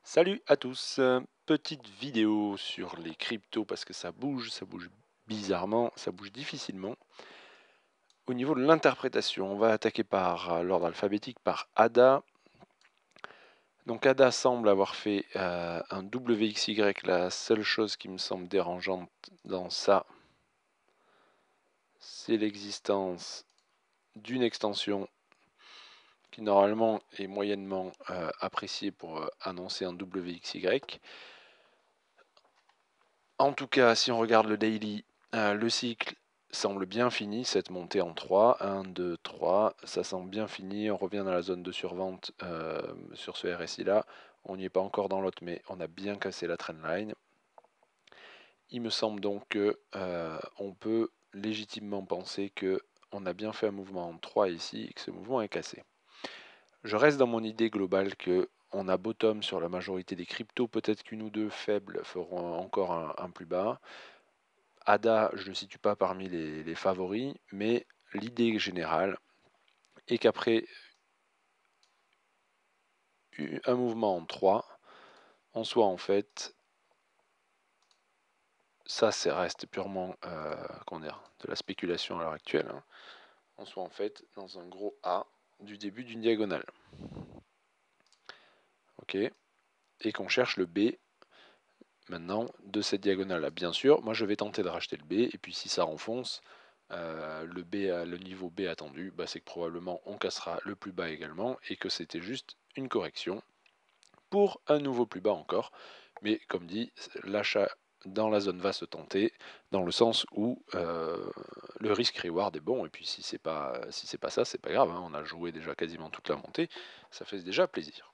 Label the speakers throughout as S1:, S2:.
S1: Salut à tous, petite vidéo sur les cryptos parce que ça bouge bizarrement, ça bouge difficilement. Au niveau de l'interprétation, on va attaquer par l'ordre alphabétique par ADA. Donc ADA semble avoir fait un WXY, la seule chose qui me semble dérangeante dans ça, c'est l'existence d'une extension qui normalement est moyennement appréciée pour annoncer un WXY. En tout cas, si on regarde le daily, le cycle semble bien fini, cette montée en 3, 1, 2, 3, ça semble bien fini, on revient dans la zone de survente sur ce RSI là, on n'y est pas encore dans l'autre mais on a bien cassé la trendline. Il me semble donc que on peut légitimement penser que on a bien fait un mouvement en 3 ici et que ce mouvement est cassé. Je reste dans mon idée globale que on a bottom sur la majorité des cryptos, peut-être qu'une ou deux faibles feront encore un plus bas. ADA, je ne le situe pas parmi les favoris, mais l'idée générale est qu'après un mouvement en 3, on soit en fait, ça reste purement de la spéculation à l'heure actuelle, hein, on soit en fait dans un gros A du début d'une diagonale. Ok, et qu'on cherche le B maintenant de cette diagonale là. Bien sûr, moi je vais tenter de racheter le B, et puis si ça renfonce, le niveau B attendu, bah, c'est que probablement on cassera le plus bas également, et que c'était juste une correction pour un nouveau plus bas encore. Mais comme dit, l'achat dans la zone va se tenter, dans le sens où le risque reward est bon, et puis si c'est pas ça, c'est pas grave, hein, on a joué déjà quasiment toute la montée, ça fait déjà plaisir.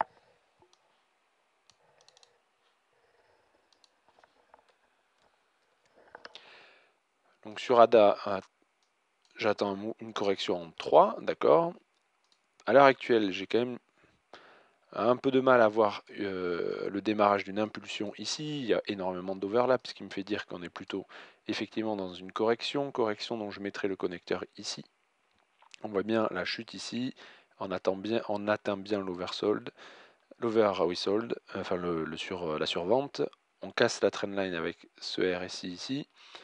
S1: Donc sur ADA, j'attends une correction en 3, d'accord. À l'heure actuelle, j'ai quand même un peu de mal à voir le démarrage d'une impulsion ici. Il y a énormément d'overlap, ce qui me fait dire qu'on est plutôt effectivement dans une correction dont je mettrai le connecteur ici. On voit bien la chute ici, on atteint bien l'oversold, l'oversold, enfin la survente. On casse la trendline avec ce RSI ici,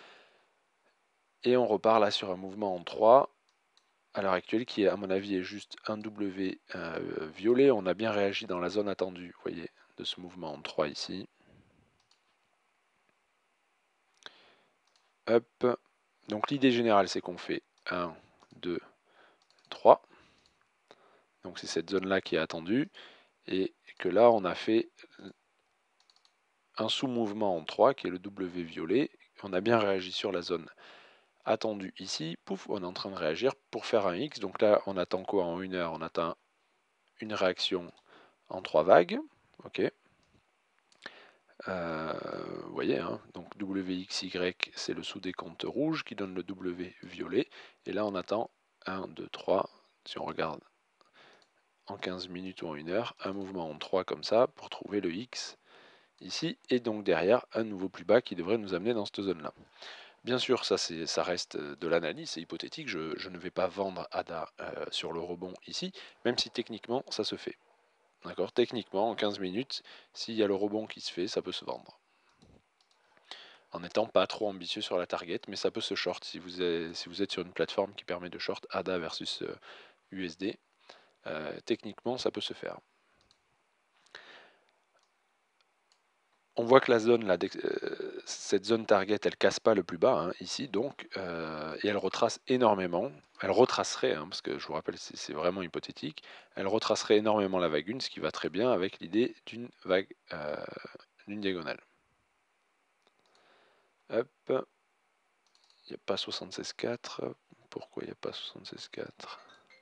S1: et on repart là sur un mouvement en 3 à l'heure actuelle qui, à mon avis, est juste un W violet. On a bien réagi dans la zone attendue, vous voyez, de ce mouvement en 3 ici. Hop. Donc l'idée générale, c'est qu'on fait 1, 2, 3. Donc c'est cette zone-là qui est attendue, et que là, on a fait un sous-mouvement en 3 qui est le W violet. On a bien réagi sur la zone attendue ici. Pouf, on est en train de réagir pour faire un X. Donc là, on attend quoi en 1 heure? On attend une réaction en 3 vagues. Ok. Vous voyez, hein, donc WXY, c'est le sous-décompte rouge qui donne le W violet. Et là, on attend 1, 2, 3. Si on regarde en 15 minutes ou en 1 heure, un mouvement en 3 comme ça pour trouver le X ici. Et donc derrière, un nouveau plus bas qui devrait nous amener dans cette zone-là. Bien sûr, ça reste de l'analyse, c'est hypothétique. Je ne vais pas vendre ADA sur le rebond ici, même si techniquement, ça se fait. D'accord. Techniquement, en 15 minutes, s'il y a le rebond qui se fait, ça peut se vendre. En n'étant pas trop ambitieux sur la target, mais ça peut se short si vous êtes sur une plateforme qui permet de short ADA versus USD. Techniquement, ça peut se faire. On voit que la zone, là, cette zone target, elle casse pas le plus bas, hein, ici, donc, et elle retrace énormément. Elle retracerait, hein, parce que je vous rappelle, c'est vraiment hypothétique. Elle retracerait énormément la vague 1, ce qui va très bien avec l'idée d'une vague, d'une diagonale. Hop, il n'y a pas 76,4. Pourquoi il n'y a pas 76,4?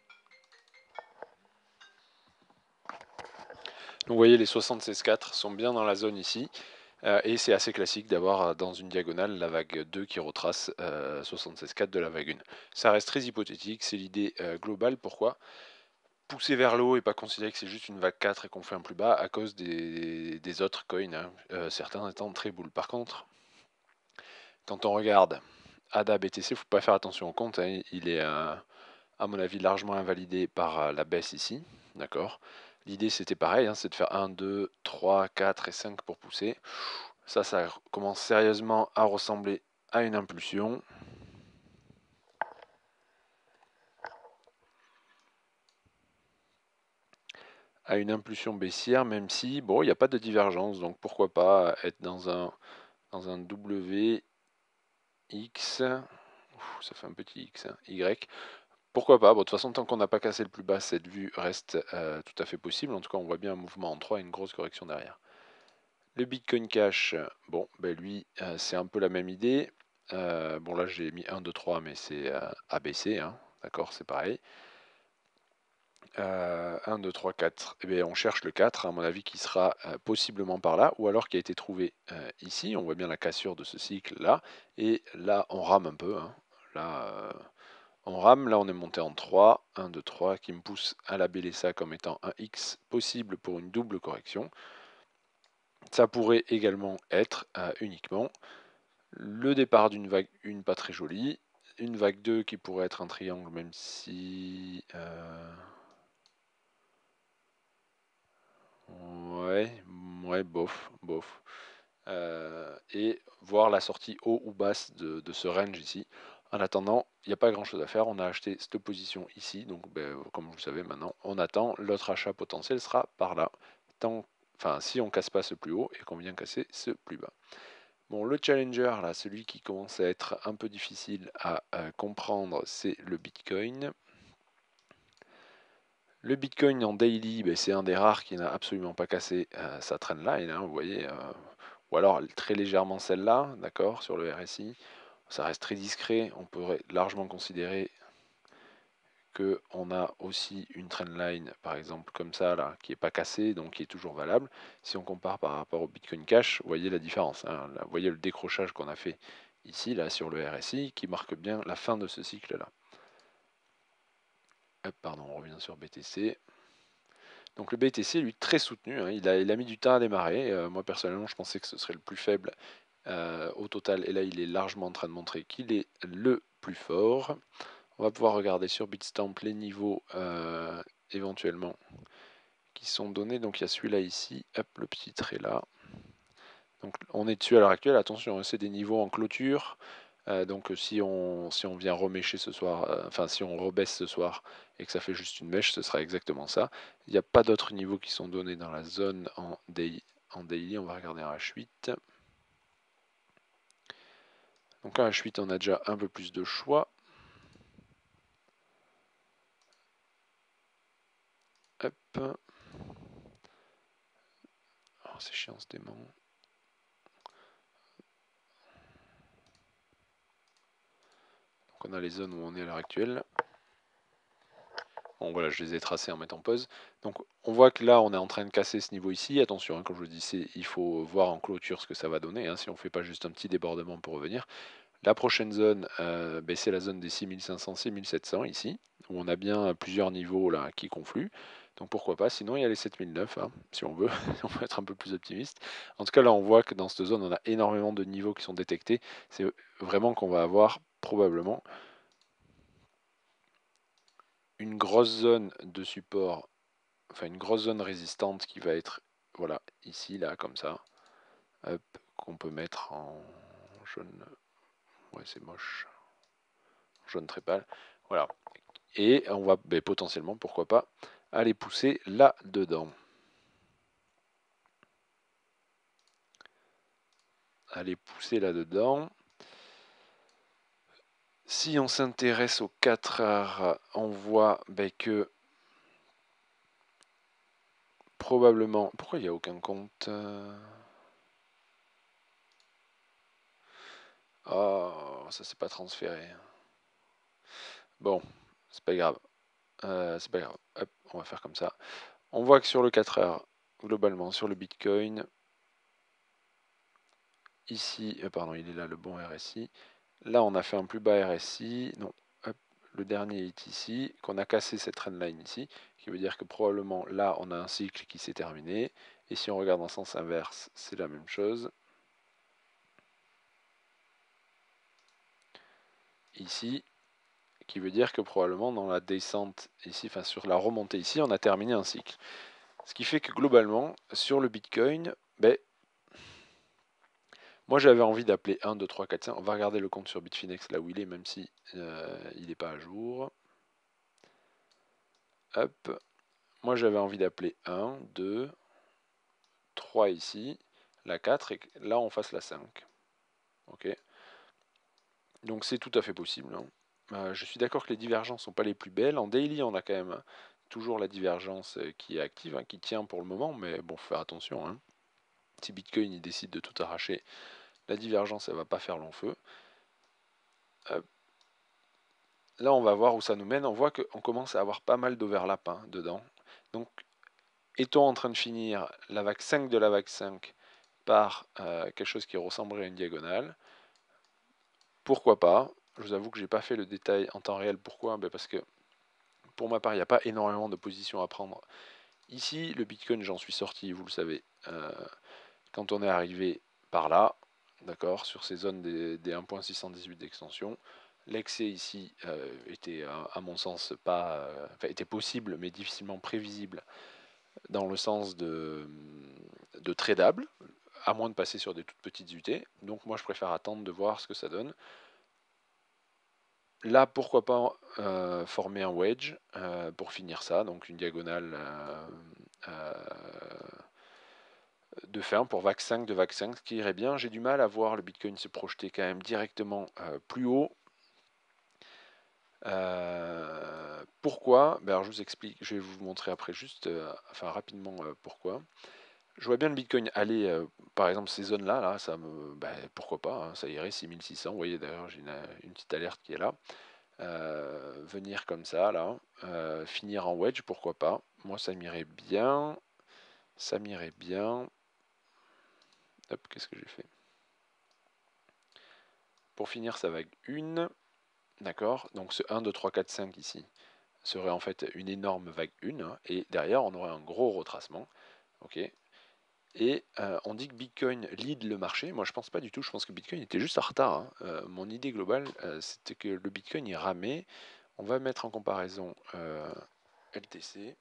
S1: Donc vous voyez, les 76,4 sont bien dans la zone ici. Et c'est assez classique d'avoir dans une diagonale la vague 2 qui retrace 76,4 de la vague 1. Ça reste très hypothétique, c'est l'idée globale. Pourquoi pousser vers le haut et pas considérer que c'est juste une vague 4 et qu'on fait un plus bas à cause des autres coins, hein, certains étant très bulles. Par contre, quand on regarde ADA BTC, il ne faut pas faire attention au compte, hein, il est à mon avis largement invalidé par la baisse ici, d'accord. L'idée c'était pareil, hein, c'est de faire 1, 2, 3, 4 et 5 pour pousser. Ça commence sérieusement à ressembler à une impulsion. À une impulsion baissière, même si, bon, il n'y a pas de divergence, donc pourquoi pas être dans un W, X, ouf, ça fait un petit X, hein, Y, pourquoi pas, bon, de toute façon, tant qu'on n'a pas cassé le plus bas, cette vue reste tout à fait possible, en tout cas, on voit bien un mouvement en 3 et une grosse correction derrière. Le Bitcoin Cash, bon, ben lui, c'est un peu la même idée, bon, là, j'ai mis 1, 2, 3, mais c'est ABC, hein, d'accord, c'est pareil. 1, 2, 3, 4. Eh bien, on cherche le 4, à mon avis, qui sera possiblement par là, ou alors qui a été trouvé ici. On voit bien la cassure de ce cycle-là. Et là, on rame un peu, hein. Là, on rame. Là, on est monté en 3. 1, 2, 3, qui me pousse à labeller ça comme étant un X possible pour une double correction. Ça pourrait également être uniquement le départ d'une vague 1 pas très jolie. Une vague 2 qui pourrait être un triangle, même si... ouais, bof, bof. Et voir la sortie haut ou basse de ce range ici. En attendant, il n'y a pas grand chose à faire. On a acheté cette position ici, donc ben, comme vous le savez maintenant, on attend. L'autre achat potentiel sera par là. Enfin, si on casse pas ce plus haut et qu'on vient casser ce plus bas. Bon, le challenger, là, celui qui commence à être un peu difficile à comprendre, c'est le Bitcoin. Le Bitcoin en daily, ben, c'est un des rares qui n'a absolument pas cassé sa trendline, hein, vous voyez, ou alors très légèrement celle-là, d'accord, sur le RSI. Ça reste très discret, on pourrait largement considérer qu'on a aussi une trendline, par exemple comme ça, là, qui n'est pas cassée, donc qui est toujours valable. Si on compare par rapport au Bitcoin Cash, vous voyez la différence, hein, là, vous voyez le décrochage qu'on a fait ici, là, sur le RSI, qui marque bien la fin de ce cycle-là. Pardon, on revient sur BTC. Donc le BTC, lui, très soutenu, hein, il a mis du temps à démarrer. Moi, personnellement, je pensais que ce serait le plus faible au total. Et là, il est largement en train de montrer qu'il est le plus fort. On va pouvoir regarder sur Bitstamp les niveaux éventuellement qui sont donnés. Donc il y a celui-là ici, hop, le petit trait là. Donc on est dessus à l'heure actuelle. Attention, hein, c'est des niveaux en clôture. Donc si on vient remêcher ce soir, enfin si on rebaisse ce soir et que ça fait juste une mèche, ce sera exactement ça. Il n'y a pas d'autres niveaux qui sont donnés dans la zone en daily. On va regarder un H8. Donc un H8, on a déjà un peu plus de choix. Hop. Oh, c'est chiant ce démon. Donc on a les zones où on est à l'heure actuelle. Bon voilà, je les ai tracés en mettant pause. Donc on voit que là on est en train de casser ce niveau ici. Attention, hein, comme je vous dis, il faut voir en clôture ce que ça va donner, hein, si on ne fait pas juste un petit débordement pour revenir. La prochaine zone, ben, c'est la zone des 6500-6700 ici, où on a bien plusieurs niveaux là qui confluent. Donc pourquoi pas, sinon il y a les 7009, hein, si on veut, on peut être un peu plus optimiste. En tout cas là on voit que dans cette zone on a énormément de niveaux qui sont détectés. C'est vraiment qu'on va avoir probablement une grosse zone de support, enfin une grosse zone résistante qui va être, voilà, ici, là, comme ça, hop, qu'on peut mettre en jaune, ouais c'est moche, jaune très pâle, voilà, et on va ben, potentiellement, pourquoi pas, aller pousser là-dedans. Aller pousser là-dedans. Si on s'intéresse aux 4 heures, on voit ben, que probablement... Pourquoi il n'y a aucun compte Oh, ça c'est pas transféré. Bon, c'est pas grave. C'est pas grave. Hop, on va faire comme ça. On voit que sur le 4 heures, globalement, sur le Bitcoin, ici, pardon, il est là le bon RSI. Là, on a fait un plus bas RSI. Non, hop, le dernier est ici, qu'on a cassé cette trendline ici, qui veut dire que probablement là, on a un cycle qui s'est terminé. Et si on regarde en sens inverse, c'est la même chose. Ici, qui veut dire que probablement dans la descente ici, enfin sur la remontée ici, on a terminé un cycle. Ce qui fait que globalement, sur le Bitcoin, ben, moi j'avais envie d'appeler 1, 2, 3, 4, 5. On va regarder le compte sur Bitfinex là où il est, même si il n'est pas à jour. Hop. Moi j'avais envie d'appeler 1, 2, 3 ici, la 4, et là on fasse la 5. Ok. Donc c'est tout à fait possible, hein. Je suis d'accord que les divergences ne sont pas les plus belles. En daily, on a quand même toujours la divergence qui est active, hein, qui tient pour le moment, mais bon, faut faire attention, hein. Si Bitcoin il décide de tout arracher, la divergence elle va pas faire long feu. Hop. Là, on va voir où ça nous mène. On voit qu'on commence à avoir pas mal d'overlap, hein, dedans. Donc, est-on en train de finir la vague 5 de la vague 5 par quelque chose qui ressemblerait à une diagonale? Pourquoi pas? Je vous avoue que j'ai pas fait le détail en temps réel. Pourquoi? Ben parce que pour ma part, il n'y a pas énormément de positions à prendre. Ici, le Bitcoin, j'en suis sorti, vous le savez, quand on est arrivé par là, d'accord, sur ces zones des 1.618 d'extension. L'excès ici était, à mon sens, pas, enfin, était possible, mais difficilement prévisible dans le sens de tradable, à moins de passer sur des toutes petites UT. Donc moi, je préfère attendre de voir ce que ça donne. Là, pourquoi pas former un wedge pour finir ça, donc une diagonale de fin pour vague 5 de vague 5, ce qui irait bien. J'ai du mal à voir le Bitcoin se projeter quand même directement plus haut. Pourquoi? Ben alors je vous explique, je vais vous montrer après juste, enfin rapidement pourquoi. Je vois bien le Bitcoin aller, par exemple ces zones-là, là, ça me, ben, pourquoi pas, hein, ça irait 6600. Vous voyez d'ailleurs j'ai une petite alerte qui est là. Venir comme ça, là, finir en wedge, pourquoi pas. Moi ça m'irait bien, ça m'irait bien. Hop, qu'est-ce que j'ai fait? Pour finir sa vague 1, d'accord, donc ce 1, 2, 3, 4, 5 ici serait en fait une énorme vague 1, hein, et derrière on aurait un gros retracement, ok. Et on dit que Bitcoin lead le marché. Moi je pense pas du tout, je pense que Bitcoin était juste en retard, hein. Mon idée globale c'était que le Bitcoin il ramait. On va mettre en comparaison LTC.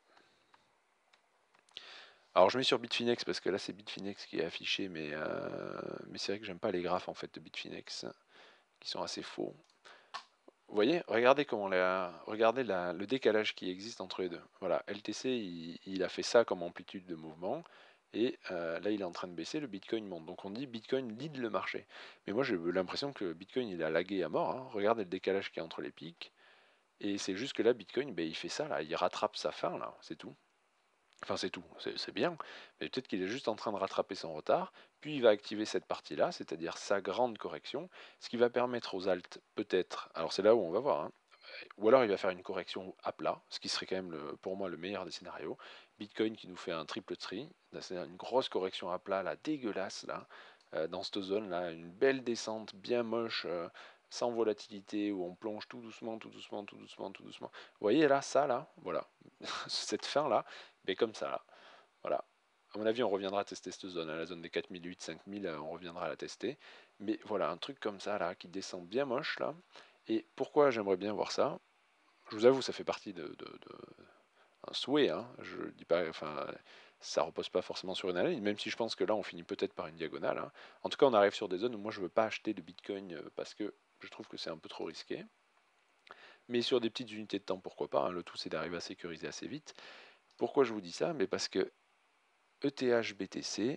S1: Alors je mets sur Bitfinex parce que là c'est Bitfinex qui est affiché, mais c'est vrai que j'aime pas les graphes en fait de Bitfinex qui sont assez faux. Vous voyez, regardez comment regardez le décalage qui existe entre les deux. Voilà, LTC il a fait ça comme amplitude de mouvement, et là il est en train de baisser, le Bitcoin monte. Donc on dit Bitcoin lead le marché. Mais moi j'ai l'impression que Bitcoin il a lagué à mort, hein. Regardez le décalage qui est entre les pics, et c'est juste que là Bitcoin ben, il fait ça là, il rattrape sa fin là, c'est tout. Enfin, c'est tout, c'est bien, mais peut-être qu'il est juste en train de rattraper son retard, puis il va activer cette partie-là, c'est-à-dire sa grande correction, ce qui va permettre aux alts, peut-être, alors c'est là où on va voir, hein, ou alors il va faire une correction à plat, ce qui serait quand même pour moi le meilleur des scénarios. Bitcoin qui nous fait un triple tree, c'est une grosse correction à plat, là, dégueulasse, là, dans cette zone-là, une belle descente bien moche, sans volatilité, où on plonge tout doucement, tout doucement, tout doucement, tout doucement. Vous voyez là, ça là, voilà, cette fin-là, mais comme ça là. Voilà. À mon avis, on reviendra tester cette zone, hein, la zone des 4008, 5000, on reviendra la tester. Mais voilà, un truc comme ça, là, qui descend bien moche, là. Et pourquoi j'aimerais bien voir ça? Je vous avoue, ça fait partie un souhait, hein. Je dis pas, enfin, ça repose pas forcément sur une analyse, même si je pense que là, on finit peut-être par une diagonale, hein. En tout cas, on arrive sur des zones où moi, je veux pas acheter de Bitcoin parce que je trouve que c'est un peu trop risqué. Mais sur des petites unités de temps, pourquoi pas, hein. Le tout, c'est d'arriver à sécuriser assez vite. Pourquoi je vous dis ça? Mais parce que ETH BTC,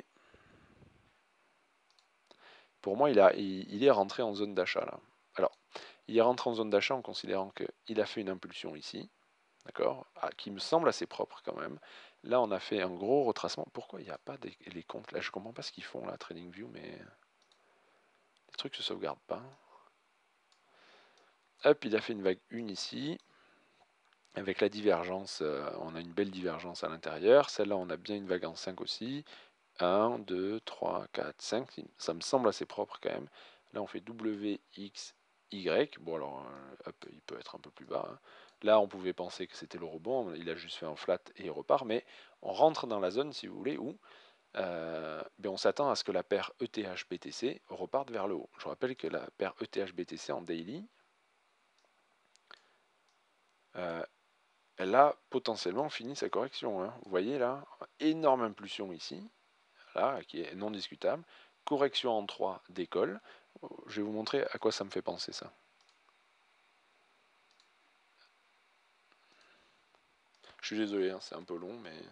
S1: pour moi, il est rentré en zone d'achat là. Alors, il est rentré en zone d'achat en considérant qu'il a fait une impulsion ici, d'accord, qui me semble assez propre quand même. Là, on a fait un gros retracement. Pourquoi il n'y a pas les comptes là? Je comprends pas ce qu'ils font là, TradingView, mais les trucs se sauvegardent pas. Hop, il a fait une vague 1 ici. Avec la divergence, on a une belle divergence à l'intérieur. Celle-là, on a bien une vague en 5 aussi. 1, 2, 3, 4, 5. Ça me semble assez propre quand même. Là, on fait W, X, Y. Bon, alors, hop, il peut être un peu plus bas, hein. Là, on pouvait penser que c'était le rebond. Il a juste fait un flat et il repart. Mais on rentre dans la zone, si vous voulez, où ben on s'attend à ce que la paire ETH-BTC reparte vers le haut. Je rappelle que la paire ETH-BTC en daily, elle a potentiellement fini sa correction. Hein. Vous voyez là, énorme impulsion ici, là, qui est non discutable. Correction en 3 décolle. Je vais vous montrer à quoi ça me fait penser ça. Je suis désolé, hein, c'est un peu long, mais...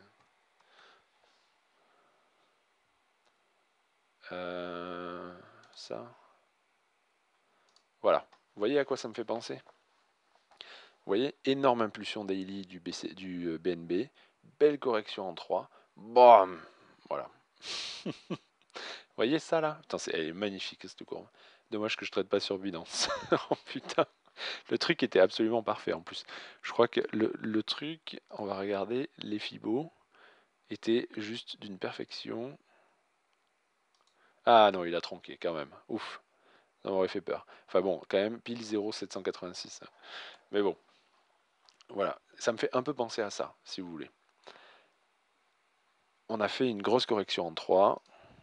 S1: ça... Voilà. Vous voyez à quoi ça me fait penser? Vous voyez, énorme impulsion daily du BNB, belle correction en 3, bam, voilà. Vous voyez ça là? Putain, elle est magnifique cette courbe. Dommage que je traite pas sur Binance. Oh putain, le truc était absolument parfait en plus. Je crois que le truc, on va regarder, les Fibos étaient juste d'une perfection. Ah non, il a tronqué quand même. Ouf, ça m'aurait fait peur. Enfin bon, quand même, pile 0,786. Mais bon, voilà, ça me fait un peu penser à ça, si vous voulez. On a fait une grosse correction en 3.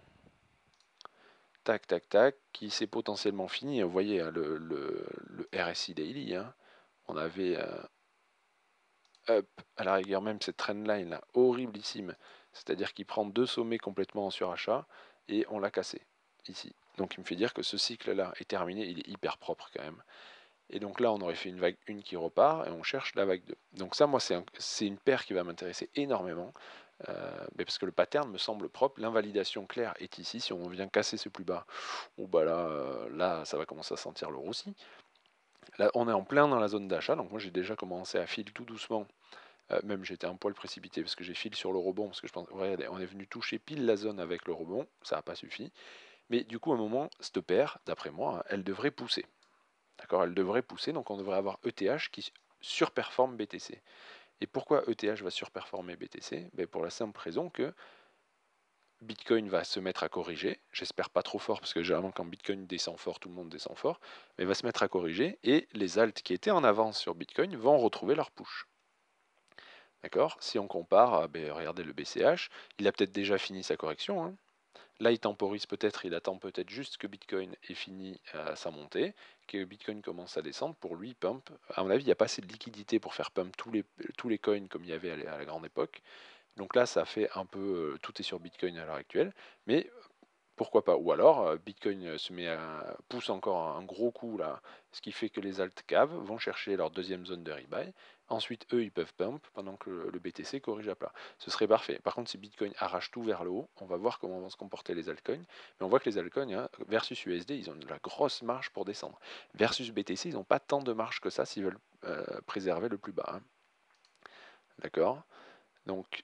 S1: Tac, tac, tac, qui s'est potentiellement fini. Vous voyez, hein, le RSI Daily, hein, on avait up, à la rigueur même cette trendline là, horriblissime. C'est-à-dire qu'il prend 2 sommets complètement en surachat et on l'a cassé, ici. Donc il me fait dire que ce cycle-là est terminé, il est hyper propre quand même. Et donc là, on aurait fait une vague 1 qui repart et on cherche la vague 2. Donc ça, moi, c'est une paire qui va m'intéresser énormément. Mais parce que le pattern me semble propre, l'invalidation claire est ici. Si on vient casser ce plus bas, ou bah là, là, ça va commencer à sentir le roussi. Là, on est en plein dans la zone d'achat, donc moi j'ai déjà commencé à filer tout doucement. Même j'étais un poil précipité parce que j'ai filé sur le rebond, parce que je pense, regardez, on est venu toucher pile la zone avec le rebond, ça n'a pas suffi. Mais du coup, à un moment, cette paire, d'après moi, hein, elle devrait pousser. D'accord, elle devrait pousser, donc on devrait avoir ETH qui surperforme BTC. Et pourquoi ETH va surperformer BTC? Ben pour la simple raison que Bitcoin va se mettre à corriger, j'espère pas trop fort parce que généralement quand Bitcoin descend fort, tout le monde descend fort, mais va se mettre à corriger et les alts qui étaient en avance sur Bitcoin vont retrouver leur push. D'accord? Si on compare, ben, regardez le BCH, il a peut-être déjà fini sa correction. Hein. Là, il temporise peut-être, il attend peut-être juste que Bitcoin ait fini sa montée, que Bitcoin commence à descendre pour lui pump. À mon avis, il n'y a pas assez de liquidité pour faire pump tous les coins comme il y avait à la grande époque. Donc là, ça fait un peu, tout est sur Bitcoin à l'heure actuelle, mais pourquoi pas? Ou alors, Bitcoin pousse encore un gros coup là, ce qui fait que les alt caves vont chercher leur deuxième zone de rebuy. Ensuite, eux, ils peuvent pump pendant que le BTC corrige à plat. Ce serait parfait. Par contre, si Bitcoin arrache tout vers le haut, on va voir comment vont se comporter les altcoins. Mais on voit que les altcoins, hein, versus USD, ils ont de la grosse marge pour descendre. Versus BTC, ils n'ont pas tant de marge que ça s'ils veulent préserver le plus bas. Hein. D'accord? Donc,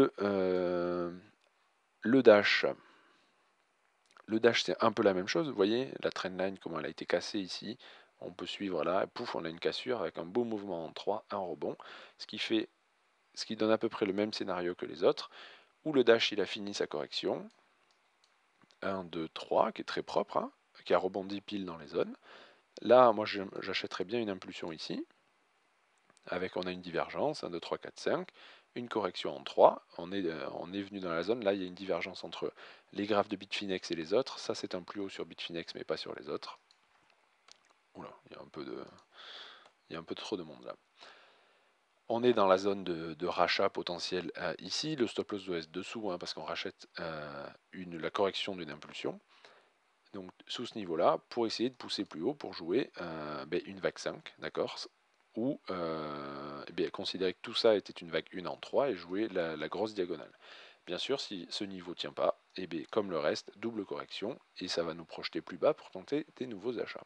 S1: le Dash. Le Dash, c'est un peu la même chose. Vous voyez, la trendline, comment elle a été cassée ici. On peut suivre là, et pouf, on a une cassure avec un beau mouvement en 3, un rebond. Ce qui donne à peu près le même scénario que les autres. Où le Dash, il a fini sa correction. 1, 2, 3, qui est très propre, hein, qui a rebondi pile dans les zones. Là, moi, j'achèterais bien une impulsion ici. On a une divergence, 1, 2, 3, 4, 5. Une correction en 3. On est venu dans la zone. Là, il y a une divergence entre les graphes de Bitfinex et les autres. Ça, c'est un plus haut sur Bitfinex, mais pas sur les autres. Oula, il y a un peu trop de monde là. On est dans la zone de rachat potentiel ici. Le stop loss doit être dessous hein, parce qu'on rachète la correction d'une impulsion. Donc sous ce niveau-là, pour essayer de pousser plus haut pour jouer une vague 5, d'accord? Ou considérer que tout ça était une vague 1 en 3 et jouer la grosse diagonale. Bien sûr, si ce niveau ne tient pas, comme le reste, double correction et ça va nous projeter plus bas pour tenter des nouveaux achats.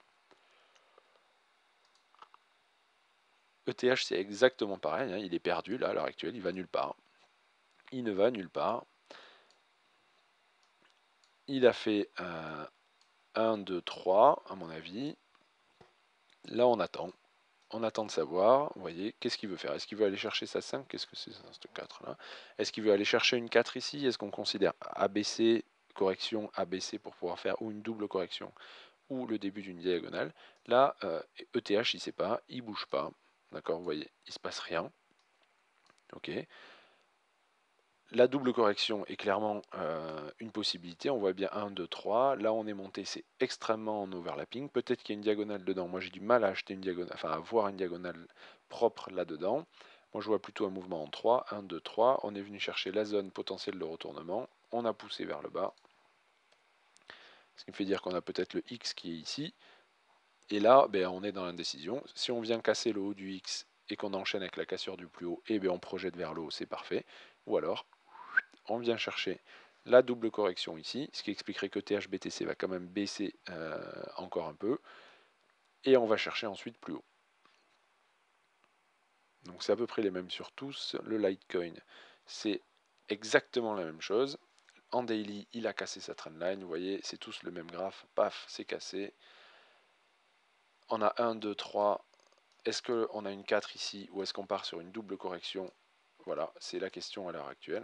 S1: ETH, c'est exactement pareil, hein, il est perdu là à l'heure actuelle, il va nulle part. Il ne va nulle part. Il a fait 1, 2, 3, à mon avis. Là, on attend. On attend de savoir, vous voyez, qu'est-ce qu'il veut faire? Est-ce qu'il veut aller chercher sa 5? Qu'est-ce que c'est ça, cette 4 là? Est-ce qu'il veut aller chercher une 4 ici? Est-ce qu'on considère ABC, correction, ABC pour pouvoir faire ou une double correction ou le début d'une diagonale? Là, ETH, il ne sait pas, il ne bouge pas. D'accord, vous voyez, il ne se passe rien. Ok. La double correction est clairement une possibilité. On voit bien 1, 2, 3. Là, on est monté, c'est extrêmement en overlapping. Peut-être qu'il y a une diagonale dedans. Moi, j'ai du mal à acheter une diagonale, enfin à voir une diagonale propre là-dedans. Moi je vois plutôt un mouvement en 3, 1, 2, 3, on est venu chercher la zone potentielle de retournement, on a poussé vers le bas, ce qui me fait dire qu'on a peut-être le X qui est ici, et là ben, on est dans l'indécision. Si on vient casser le haut du X et qu'on enchaîne avec la cassure du plus haut, et bien on projette vers le haut, c'est parfait, ou alors on vient chercher la double correction ici, ce qui expliquerait que THBTC va quand même baisser encore un peu, et on va chercher ensuite plus haut. Donc c'est à peu près les mêmes sur tous. Le Litecoin, c'est exactement la même chose. En daily, il a cassé sa trendline, vous voyez, c'est tous le même graphe, paf, c'est cassé. On a 1, 2, 3. Est-ce qu'on a une 4 ici ou est-ce qu'on part sur une double correction? Voilà, c'est la question à l'heure actuelle.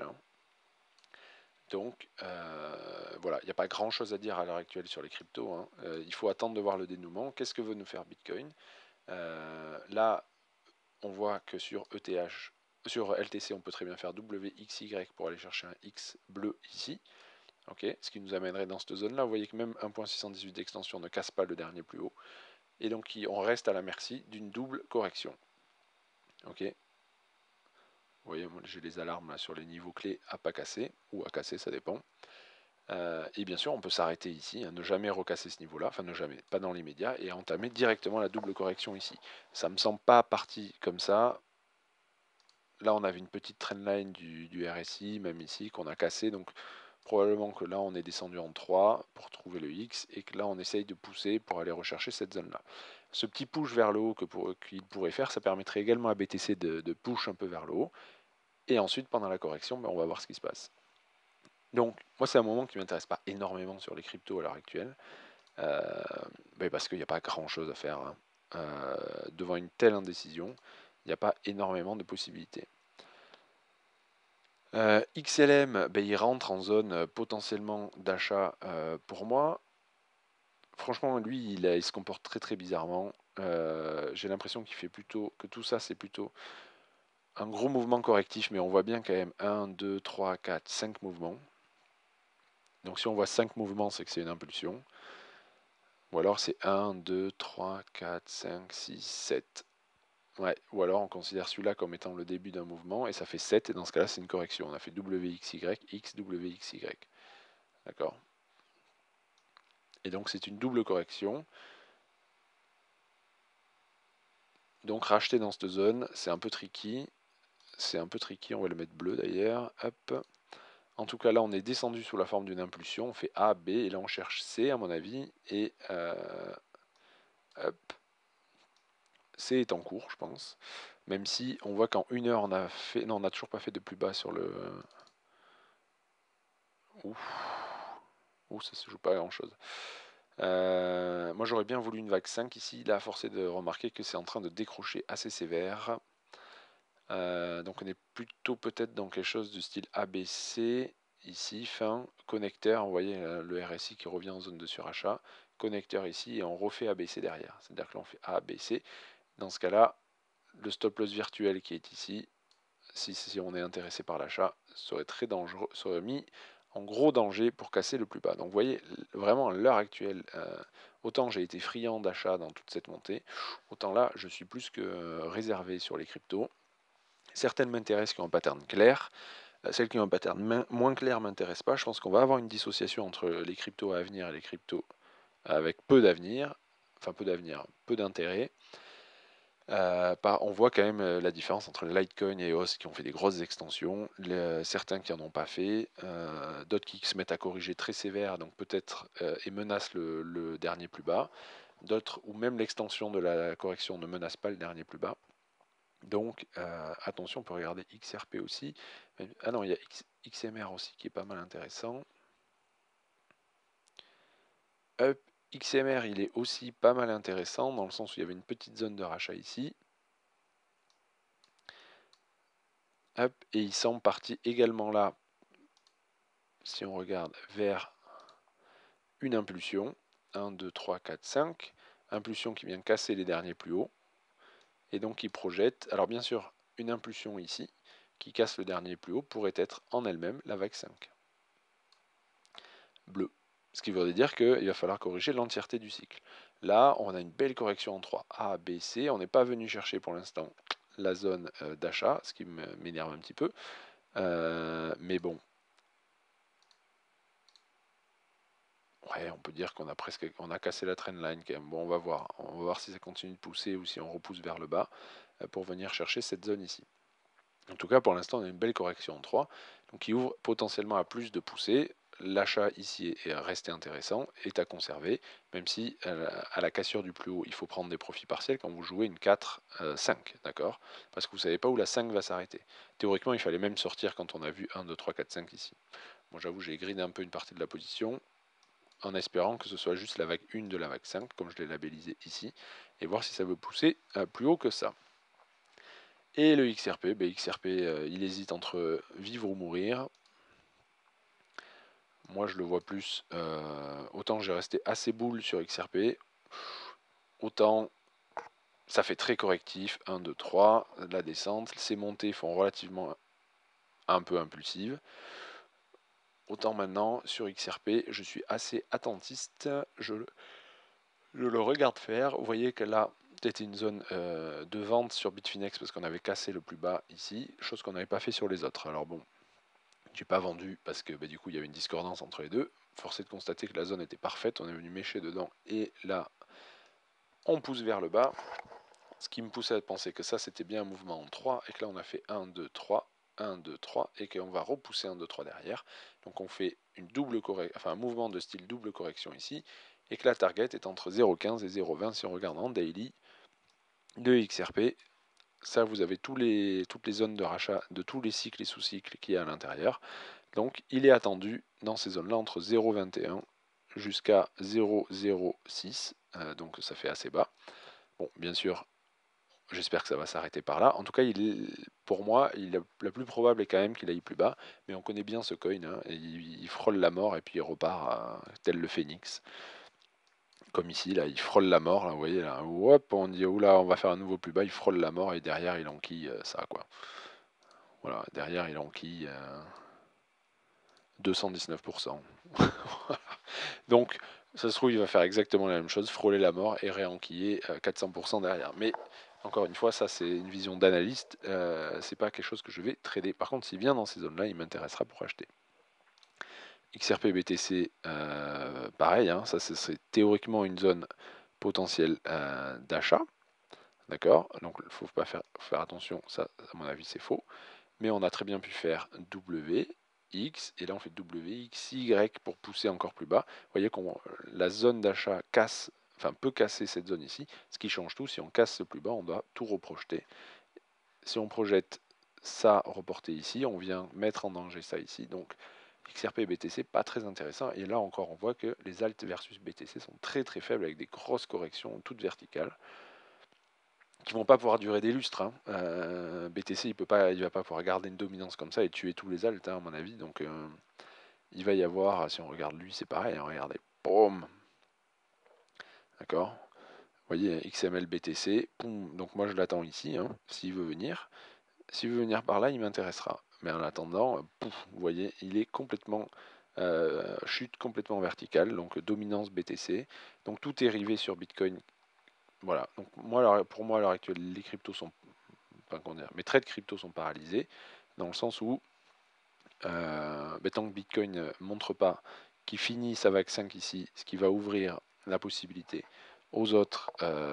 S1: Donc voilà, il n'y a pas grand chose à dire à l'heure actuelle sur les cryptos. Il faut attendre de voir le dénouement. Qu'est-ce que veut nous faire Bitcoin? Là, on voit que sur ETH, sur LTC, on peut très bien faire WXY pour aller chercher un X bleu ici. Okay, ce qui nous amènerait dans cette zone-là. Vous voyez que même 1.618 d'extension ne casse pas le dernier plus haut. Et donc on reste à la merci d'une double correction. Ok. Vous voyez, j'ai les alarmes là sur les niveaux clés à pas casser, ou à casser, ça dépend. Et bien sûr, on peut s'arrêter ici, ne jamais recasser ce niveau-là, enfin ne jamais, pas dans l'immédiat, et entamer directement la double correction ici. Ça me semble pas parti comme ça. Là, on avait une petite trendline du RSI, même ici, qu'on a cassé, donc probablement que là, on est descendu en 3 pour trouver le X, et que là, on essaye de pousser pour aller rechercher cette zone-là. Ce petit push vers le haut qu'il pourrait faire, ça permettrait également à BTC de push un peu vers le haut, et ensuite, pendant la correction, on va voir ce qui se passe. Donc, moi, c'est un moment qui ne m'intéresse pas énormément sur les cryptos à l'heure actuelle, parce qu'il n'y a pas grand-chose à faire. Devant une telle indécision, il n'y a pas énormément de possibilités. XLM, il rentre en zone potentiellement d'achat pour moi. Franchement, lui, il se comporte très très bizarrement. J'ai l'impression qu'il fait plutôt que tout ça, c'est plutôt un gros mouvement correctif, mais on voit bien quand même 1, 2, 3, 4, 5 mouvements. Donc si on voit 5 mouvements, c'est que c'est une impulsion. Ou alors c'est 1, 2, 3, 4, 5, 6, 7. Ouais, ou alors on considère celui-là comme étant le début d'un mouvement, et ça fait 7, et dans ce cas-là, c'est une correction. On a fait WXY, X, WXY. D'accord? Et donc c'est une double correction. Donc racheter dans cette zone, c'est un peu tricky. C'est un peu tricky, on va le mettre bleu d'ailleurs. Hop. En tout cas là on est descendu sous la forme d'une impulsion, on fait A, B, et là on cherche C à mon avis. Et hop. C est en cours je pense. Même si on voit qu'en 1 heure on a fait. Non, on n'a toujours pas fait de plus bas sur le. Ouf. Ouh, ça se joue pas à grand chose. Moi j'aurais bien voulu une vague 5 ici. Là, force est de remarquer que c'est en train de décrocher assez sévère. Donc on est plutôt peut-être dans quelque chose du style ABC. Ici, fin, connecteur, vous voyez le RSI qui revient en zone de surachat. Connecteur ici et on refait ABC derrière. C'est-à-dire que là on fait ABC. Dans ce cas-là, le stop loss virtuel qui est ici, si on est intéressé par l'achat, serait très dangereux, serait mis en gros danger pour casser le plus bas. Donc vous voyez, vraiment à l'heure actuelle, autant j'ai été friand d'achat dans toute cette montée, autant là je suis plus que réservé sur les cryptos. Certaines m'intéressent qui ont un pattern clair, celles qui ont un pattern moins clair ne m'intéressent pas. Je pense qu'on va avoir une dissociation entre les cryptos à avenir et les cryptos avec peu d'avenir, enfin peu d'avenir, peu d'intérêt. On voit quand même la différence entre Litecoin et EOS qui ont fait des grosses extensions, certains qui n'en ont pas fait, d'autres qui se mettent à corriger très sévère, donc peut-être et menacent le dernier plus bas, d'autres où même l'extension de la correction ne menace pas le dernier plus bas. Donc attention, on peut regarder XRP aussi. Ah non, il y a XMR aussi qui est pas mal intéressant. XMR, il est aussi pas mal intéressant dans le sens où il y avait une petite zone de rachat ici. Hop, et ils sont partis également là, si on regarde, vers une impulsion. 1, 2, 3, 4, 5. Impulsion qui vient casser les derniers plus hauts. Et donc qui projette. Alors bien sûr, une impulsion ici, qui casse le dernier plus haut, pourrait être en elle-même la vague 5. Bleu. Ce qui veut dire qu'il va falloir corriger l'entièreté du cycle. Là, on a une belle correction en 3. A, B, C. On n'est pas venu chercher pour l'instant la zone d'achat, ce qui m'énerve un petit peu. Mais bon, ouais, on peut dire qu'on a presque, on a cassé la trendline quand même. Bon, on va voir si ça continue de pousser ou si on repousse vers le bas pour venir chercher cette zone ici. En tout cas, pour l'instant, on a une belle correction en 3, donc qui ouvre potentiellement à plus de poussées. L'achat ici est resté intéressant, est à conserver, même si à la cassure du plus haut, il faut prendre des profits partiels quand vous jouez une 4-5, d'accord? Parce que vous ne savez pas où la 5 va s'arrêter. Théoriquement, il fallait même sortir quand on a vu 1, 2, 3, 4, 5 ici. Moi, j'avoue, j'ai gridé un peu une partie de la position, en espérant que ce soit juste la vague 1 de la vague 5, comme je l'ai labellisé ici, et voir si ça veut pousser plus haut que ça. Et le XRP, XRP il hésite entre vivre ou mourir. Moi je le vois plus, autant j'ai resté assez boule sur XRP, autant ça fait très correctif, 1, 2, 3, la descente, ces montées font relativement un peu impulsives. Autant maintenant sur XRP, je suis assez attentiste, je le regarde faire. Vous voyez que là, c'était une zone de vente sur Bitfinex parce qu'on avait cassé le plus bas ici, chose qu'on n'avait pas fait sur les autres. Alors bon, j'ai pas vendu parce que du coup il y avait une discordance entre les deux. Force est de constater que la zone était parfaite, on est venu mécher dedans et là on pousse vers le bas. Ce qui me poussait à penser que ça c'était bien un mouvement en 3 et que là on a fait 1, 2, 3, 1, 2, 3 et qu'on va repousser 1, 2, 3 derrière. Donc on fait une double un mouvement de style double correction ici et que la target est entre 0,15 et 0,20 si on regarde en daily de XRP. Ça vous avez toutes les zones de rachat de tous les cycles et sous-cycles qu'il y a à l'intérieur. Donc il est attendu dans ces zones-là entre 0,21 jusqu'à 0,06, donc ça fait assez bas. Bon, bien sûr, j'espère que ça va s'arrêter par là. En tout cas, pour moi, la plus probable est quand même qu'il aille plus bas, mais on connaît bien ce coin, hein, et il frôle la mort et puis il repart tel le phénix. Comme ici, là, il frôle la mort, là, vous voyez, là, hop, on dit, oula, on va faire un nouveau plus bas, il frôle la mort et derrière, il enquille ça, quoi. Voilà, derrière, il enquille 219%. Donc, ça se trouve, il va faire exactement la même chose, frôler la mort et réenquiller 400% derrière. Mais, encore une fois, ça, c'est une vision d'analyste. C'est pas quelque chose que je vais trader. Par contre, s'il vient dans ces zones-là, il m'intéressera pour acheter. XRP BTC, pareil, hein, ça, c'est théoriquement une zone potentielle d'achat. D'accord? Donc, il ne faut pas faire attention. Ça, à mon avis, c'est faux. Mais on a très bien pu faire W, X, et là on fait W, X, Y pour pousser encore plus bas. Vous voyez que la zone d'achat peut casser cette zone ici, ce qui change tout. Si on casse ce plus bas, on doit tout reprojeter. Si on projette ça reporté ici, on vient mettre en danger ça ici. Donc XRP et BTC, pas très intéressant. Et là encore, on voit que les alt versus BTC sont très très faibles avec des grosses corrections, toutes verticales, qui vont pas pouvoir durer des lustres. Hein. BTC, il va pas pouvoir garder une dominance comme ça et tuer tous les alts, hein, à mon avis. Donc, il va y avoir, si on regarde lui, c'est pareil. Hein, regardez, boum, d'accord. Vous voyez, XML BTC, boum. Donc moi, je l'attends ici. Hein, s'il veut venir, par là, il m'intéressera. Mais en attendant, pouf, vous voyez, il est complètement chute complètement verticale. Donc dominance BTC. Donc tout est rivé sur Bitcoin. Voilà. Donc moi, pour moi, à l'heure actuelle, les cryptos sont mes trades crypto sont paralysés, dans le sens où tant que Bitcoin ne montre pas qu'il finit sa vague 5 ici, ce qui va ouvrir la possibilité aux autres,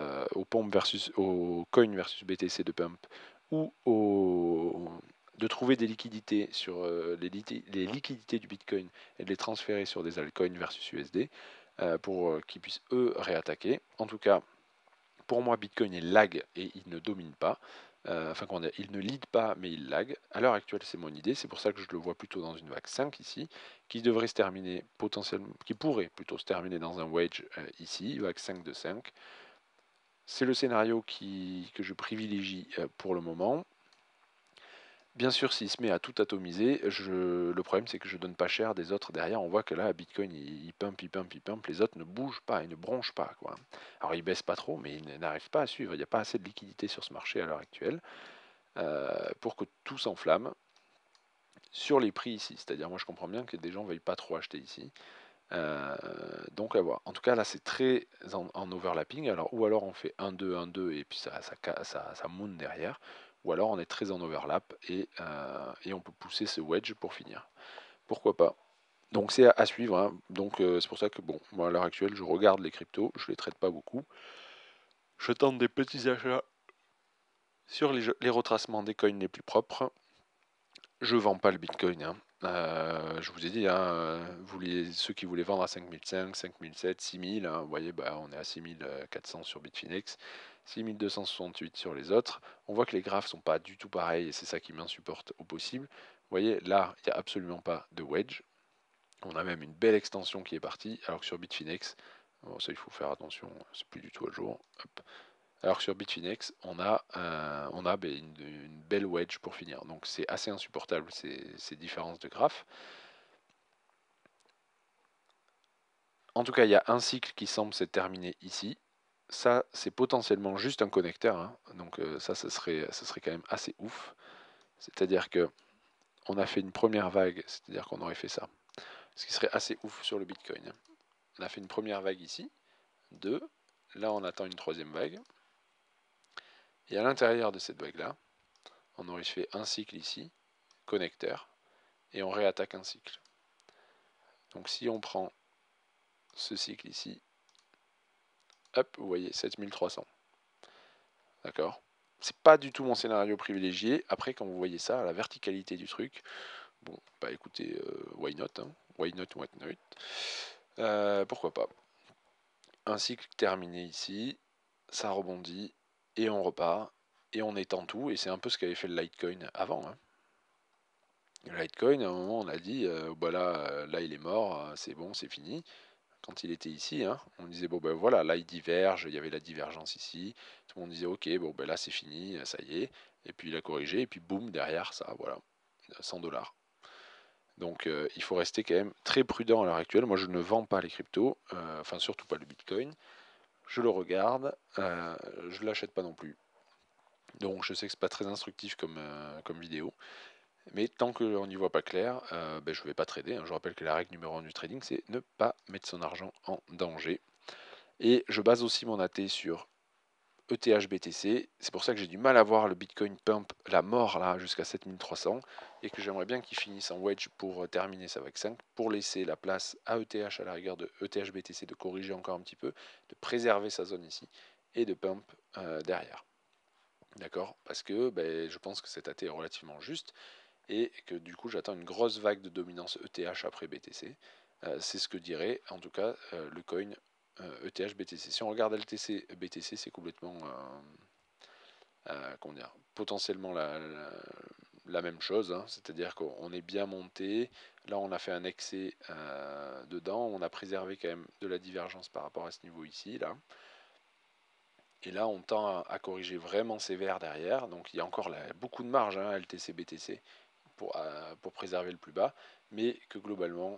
S1: aux coins versus BTC de pump, ou de trouver des liquidités sur les liquidités du Bitcoin et de les transférer sur des altcoins versus USD pour qu'ils puissent eux réattaquer. En tout cas, pour moi, Bitcoin est lag et il ne domine pas. Il ne lead pas, mais il lag. À l'heure actuelle, c'est mon idée. C'est pour ça que je le vois plutôt dans une vague 5 ici, qui devrait se terminer potentiellement, qui pourrait plutôt se terminer dans un wedge ici, vague 5 de 5. C'est le scénario que je privilégie pour le moment. Bien sûr, s'il se met à tout atomiser, le problème c'est que je donne pas cher des autres derrière. On voit que là, Bitcoin, il pump, il pump, il pump. Les autres ne bougent pas, ils ne bronchent pas, quoi. Alors, ils baissent pas trop, mais ils n'arrivent pas à suivre. Il n'y a pas assez de liquidité sur ce marché à l'heure actuelle pour que tout s'enflamme sur les prix ici. C'est-à-dire, moi, je comprends bien que des gens ne veuillent pas trop acheter ici. Donc, à voir. En tout cas, là, c'est très en overlapping. Ou alors on fait 1-2, 1-2, et puis ça moon derrière. ou alors on est très en overlap et on peut pousser ce wedge pour finir. Pourquoi pas. Donc c'est à suivre, hein. Donc c'est pour ça que bon, moi à l'heure actuelle je regarde les cryptos, je les traite pas beaucoup. Je tente des petits achats sur les retracements des coins les plus propres. Je vends pas le Bitcoin, hein. Je vous ai dit, hein, ceux qui voulaient vendre à 5005, 5007, 6000, hein, vous voyez, bah, on est à 6400 sur Bitfinex, 6268 sur les autres. On voit que les graphes sont pas du tout pareils et c'est ça qui m'insupporte au possible. Vous voyez, là, il n'y a absolument pas de wedge. On a même une belle extension qui est partie, alors que sur Bitfinex, bon, ça il faut faire attention, c'est plus du tout à jour. Hop. Alors que sur Bitfinex, on a une belle wedge pour finir. Donc c'est assez insupportable ces différences de graphes. En tout cas, il y a un cycle qui semble s'être terminé ici. Ça, c'est potentiellement juste un connecteur, hein. Donc ça serait quand même assez ouf. C'est-à-dire que on a fait une première vague, c'est-à-dire qu'on aurait fait ça. Ce qui serait assez ouf sur le Bitcoin. On a fait une première vague ici, 2. Là, on attend une troisième vague. Et à l'intérieur de cette vague-là, on aurait fait un cycle ici, connecteur, et on réattaque un cycle. Donc si on prend ce cycle ici, hop, vous voyez 7300. D'accord? C'est pas du tout mon scénario privilégié. Après, quand vous voyez ça, la verticalité du truc, bon, bah écoutez, why not, hein? Why not, what not? Pourquoi pas? Un cycle terminé ici, ça rebondit, et on repart, et on étend tout, et c'est un peu ce qu'avait fait le Litecoin avant, hein. Le Litecoin, à un moment, on a dit, bah là, il est mort, c'est bon, c'est fini. Quand il était ici, hein, on disait, bon ben voilà, là il diverge, il y avait la divergence ici. Tout le monde disait, ok, bon ben là c'est fini, ça y est. Et puis il a corrigé, et puis boum, derrière ça, voilà, 100 $. Donc il faut rester quand même très prudent à l'heure actuelle. Moi je ne vends pas les cryptos, enfin surtout pas le Bitcoin. Je le regarde, je ne l'achète pas non plus. Donc je sais que c'est pas très instructif comme vidéo. Mais tant qu'on n'y voit pas clair, je ne vais pas trader, hein. Je rappelle que la règle numéro 1 du trading, c'est ne pas mettre son argent en danger. Et je base aussi mon AT sur ETH BTC. C'est pour ça que j'ai du mal à voir le Bitcoin pump la mort là jusqu'à 7300 et que j'aimerais bien qu'il finisse en wedge pour terminer sa vague 5 pour laisser la place à ETH à la rigueur de ETH BTC de corriger encore un petit peu, de préserver sa zone ici et de pump derrière. D'accord? Parce que je pense que cet AT est relativement juste et que du coup j'attends une grosse vague de dominance ETH après BTC. C'est ce que dirait en tout cas le coin ETH BTC. Si on regarde LTC BTC, c'est complètement comment dire, potentiellement la même chose, hein. C'est-à-dire qu'on est bien monté. Là, on a fait un excès dedans. On a préservé quand même de la divergence par rapport à ce niveau ici, là. Et là, on tend à corriger vraiment sévère derrière. Donc, il y a encore beaucoup de marge, hein, LTC BTC pour préserver le plus bas, mais que globalement,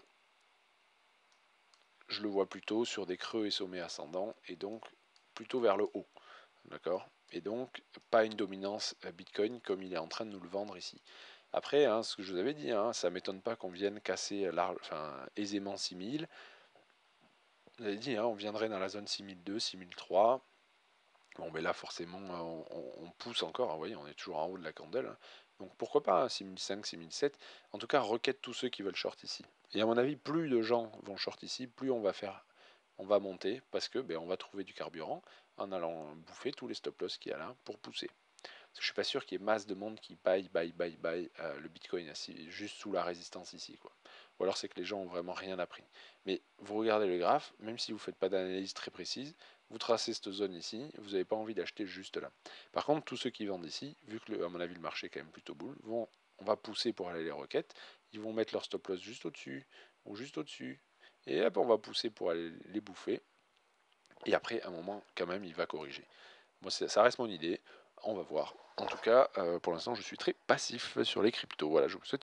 S1: je le vois plutôt sur des creux et sommets ascendants et donc plutôt vers le haut. D'accord? Et donc, pas une dominance Bitcoin comme il est en train de nous le vendre ici. Après, hein, ce que je vous avais dit, hein, ça ne m'étonne pas qu'on vienne casser aisément 6000. Vous avez dit, hein, on viendrait dans la zone 6002, 6003. Bon, mais là, forcément, on pousse encore, hein, vous voyez, on est toujours en haut de la candelle, hein. Donc pourquoi pas, hein, 6005, 6007. En tout cas, requête tous ceux qui veulent short ici. Et à mon avis, plus de gens vont short ici, plus on va monter, parce que on va trouver du carburant en allant bouffer tous les stop loss qu'il y a là pour pousser. Je suis pas sûr qu'il y ait masse de monde qui buy le Bitcoin juste sous la résistance ici, quoi. Ou alors c'est que les gens ont vraiment rien appris. Mais vous regardez le graphe, même si vous ne faites pas d'analyse très précise, vous tracez cette zone ici, vous n'avez pas envie d'acheter juste là. Par contre, tous ceux qui vendent ici, vu que à mon avis le marché est quand même plutôt bull, on va pousser pour aller les requêtes, ils vont mettre leur stop loss juste au-dessus ou juste au-dessus. Et hop, on va pousser pour aller les bouffer. Et après, à un moment, quand même, il va corriger. Moi, ça reste mon idée. On va voir. En tout cas, pour l'instant, je suis très passif sur les cryptos. Voilà, je vous souhaite